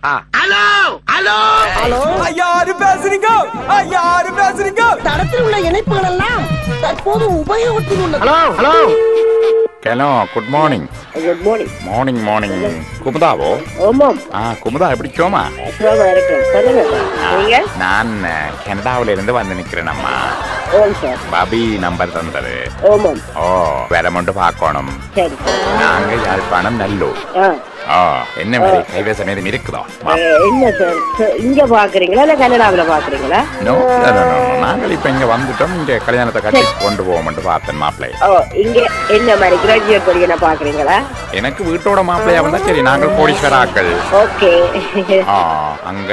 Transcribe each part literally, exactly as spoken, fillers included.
Hello hello hello யாரு பேசுறீங்க? யாரு பேசுறீங்க? தடத்தில் உள்ள இணைப்புகள் எல்லாம் தற்போது உபயோகத்தில் உள்ளது. Hello hello hello good morning. Good morning. Morning morning. குமுதாவோ? ஆமாம். ஆ குமுதா எப்படி சோமா? சோமா இருக்கேன். சொல்லுங்க. நீங்க? நான் கனடாவில இருந்து வந்து நிக்கிறேன் அம்மா. ஓம் சார். பாபி நம்பர் தந்தது. ஓமாம். ஓ வேற மட்டும் பார்க்கணும். சரி. நாங்க யாழ்ப்பாணம் நல்லூர். ஆ என்ன மாதிரி கைவேசம் எதுவும் இருக்குதா? என்ன சார் இங்க பாக்குறீங்களா இல்ல கனடாவில பாக்குறீங்களா? நோ நாங்கள் இப்ப இங்க வந்துட்டோம். இங்க கல்யாணத்தை கட்டி கொண்டு போவோம் பார்த்தேன் மாப்பிள்ளை. ஓ இங்க என்ன மாதிரி கிராஜுவேட் படிக்க பாக்குறீங்களா? எனக்கு வீட்டோட மாப்பிள்ளையா வந்தா சரி. நாங்கள் கோடீஸ்வராக்கள். ஓகே. அங்க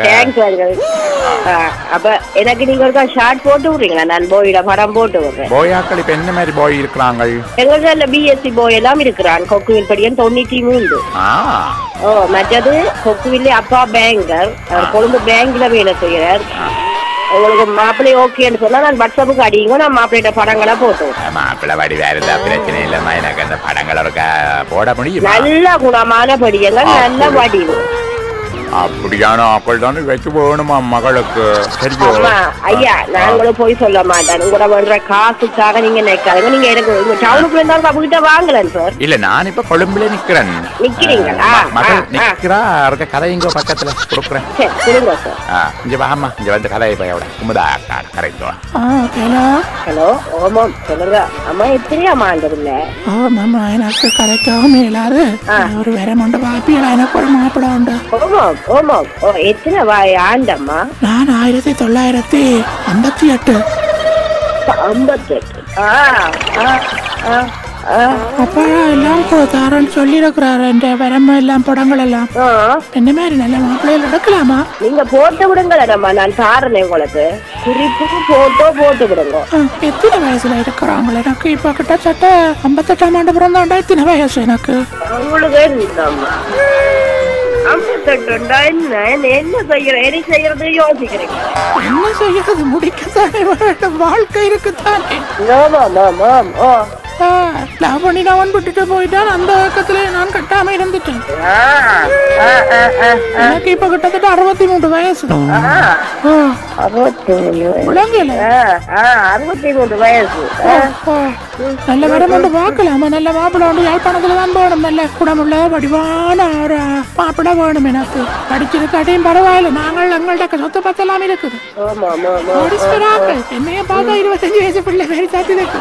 அப்ப எனக்கு நீங்க ஒரு ஷார்ட் போட்டு விடுறீங்களா? நான் போயிட படம் போட்டு விடுறேன். போயாக்கள் இப்ப என்ன மாதிரி போய் இருக்கிறாங்க? எங்க பிஎஸ்சி போய் எல்லாம் இருக்கிறான். கொக்குவில் படியன் தொண்ணூத்தி மூன்று. ஓ மற்றது கொக்குவில்லே அப்பா பேங்கர், கொழும்பு பேங்க்ல வேலை செய்யறார். உங்களுக்கு மாப்பிள்ளை ஓகேன்னு சொன்னா நான் வாட்ஸ்அப்புக்கு அடிங்க, நான் மாப்பிள்ளைட்ட படங்களா போட்டு மாப்பிள்ளை வடி வேற ஏதாவது பிரச்சனை இல்லம்மா. எனக்கு அந்த படங்கள போட முடியும். நல்ல குணமான படியங்க, நல்ல வடிவு. அப்படியான ஆக்கள் தானே வச்சு போகணுமா மகளுக்கு? ஐயா நாங்களும் போய் சொல்ல மாட்டேன். உங்களோட பண்ற காசுக்காக நீங்க நினைக்காதுங்க. நீங்க எனக்கு டவுனுக்குள்ள இருந்தாலும் வீட்டை வாங்கலன் சார். இல்ல நான் இப்ப கொழும்புல நிக்கிறேன். நிக்கிறீங்களா? மகள் நிக்கிறா. இருக்க கதை இங்க பக்கத்துல கொடுக்குறேன். கொடுங்க சார். இங்க வாமா, இங்க வந்து கதையை போயோட குமுதா கரெக்டா? ஹலோ ஹலோ ஓமாம் சொல்லுங்க. அம்மா எத்தனையாமா ஆண்டதில்ல? ஆமாம்மா எனக்கு கரெக்டாக மேலாது ஒரு வேற மொண்ட பாப்பியலா எனக்கு ஒரு மாப்பிள உண்டு. ஓமாம் ஓமாம். ஓ எத்தனை வாய் ஆண்டம்மா? நான் ஆயிரத்தி தொள்ளாயிரத்தி ஐம்பத்தி எட்டு. ஐம்பத்தி எட்டு. அப்பா எல்லாம் தாரன்னு சொல்லி இருக்கிறாரு. இந்த வரம்பு எல்லாம் படங்கள் எல்லாம் என்ன மாதிரி நல்ல மாப்பிள்ளைகள் எடுக்கலாமா? நீங்க போட்டு விடுங்களேம்மா, நான் தாரனே உங்களுக்கு. குறிப்பு போட்டோ போட்டு விடுங்க. எத்தனை வயசுல இருக்கிறாங்களே? எனக்கு இப்ப கிட்டத்தட்ட ஐம்பத்தெட்டாம் ஆண்டு பிறந்தாண்டா. எத்தனை வயசு எனக்கு? உங்களுக்கு ஐம்பத்தெட்டுண்டா? என்ன என்ன செய்யற என்ன செய்யறது யோசிக்கிறீங்க? என்ன செய்யறது? முடிக்கத்தானே வேண்டும். வாழ்க்கை இருக்குத்தானே. லவ் பண்ணி நான் விட்டுட்டு போயிட்டான். அந்த பக்கத்துல நான் கட்டாம இருந்துட்டேன். எனக்கு இப்ப கிட்டத்தட்ட அறுபத்தி மூன்று வயசு. அறுபத்தி மூன்று வயசு. நல்ல வரம் ஒன்று பார்க்கலாமா? நல்ல மாப்பிள்ள ஒன்று யாழ்ப்பாணத்துல தான் போகணும். நல்ல குணமுள்ள வடிவான ஒரு மாப்பிள்ள வேணும் எனக்கு. படிச்சிருக்காட்டையும் பரவாயில்ல. நாங்கள் எங்கள்ட்ட சொத்து பத்தெல்லாம் இருக்குது. என்னைய பார்த்தா இருபத்தஞ்சு வயசு பிள்ளை பேர் சாத்தி இருக்கு.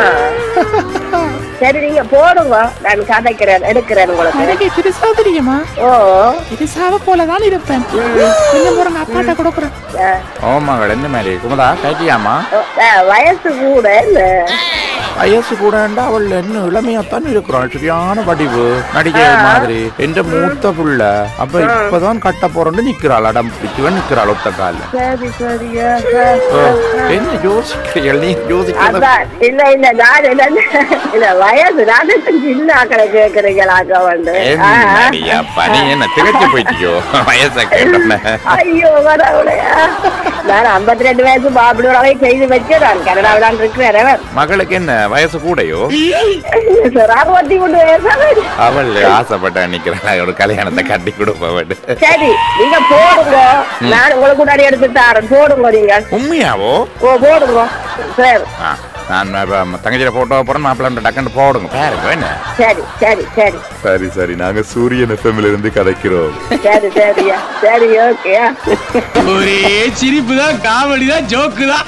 சரி நீங்க போடுங்க, நான் கதைக்கிறேன் எடுக்கிறேன் உங்களுக்கு. எனக்கு திருசா தெரியுமா? ஓ திருசாவை போலதான் இருப்பேன். நீங்க போறங்க அப்பாட்ட கொடுக்குறேன். ஓ மகள் என்ன மாதிரி குமுதா கைட்டியாமா? வயசு கூட இல்ல. வயசு கூட அவள் என்ன இளமையாத்தான் இருக்கிறாள். சரியான வடிவு நடிகை மாதிரி. என்ற மூத்த புள்ள அப்ப இப்பதான் கட்ட போறோன்னு நிக்கிறாள். அடம் பிடிச்சுவன் நிக்கிறாள் ஒத்த கால. சரி சரியா என்ன யோசிக்கிறீர்கள்? நீ யோசிக்க இல்ல இல்ல நான் இல்ல வயசு நான் சின்ன ஆக்களை கேட்கறீங்களாக்க வந்து. நீ என்ன திகச்சு போயிட்டியோ வயசை கேட்ட? ஐயோ வரவுடையா, நான் ஐம்பத்தி ரெண்டு வயசு பாப்பிடுவரை செய்து வச்சு நான் கனடாவிலான் இருக்கிறேன். மகளுக்கு என்ன வயசு கூடையோ? அறுபத்தி மூணு வயசு. அவள் ஆசைப்பட்ட நிக்கிறாள் ஒரு கல்யாணத்தை கட்டி கொடுப்பவள். சரி நீங்க போடுங்க, நான் உங்களுக்கு முன்னாடி எடுத்து தாரேன். போடுங்க நீங்க. உண்மையாவோ? ஓ போடுங்க. சரி நான் தங்கச்சியில போட்டோ போறேன். மாப்பிள்ள டக்குன்னு போடுங்க பாருங்க. என்ன சரி சரி சரி சரி சரி நாங்க சூரியன் எஃப்எம்ல இருந்து கதைக்கிறோம். சரி சரியா சரி ஓகே. ஒரே சிரிப்பு தான், காமெடி தான், ஜோக்கு தான்.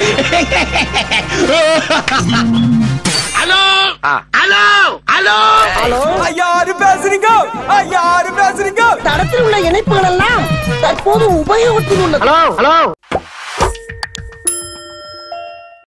ஹலோ ஹலோ ஹலோ ஹலோ யாரு பேசுறீங்க? யாரு பேசுறீங்க? தடத்தில் உள்ள இணைப்புகள் எல்லாம் தற்போது உபயோகத்தில் உள்ளது. Hello hello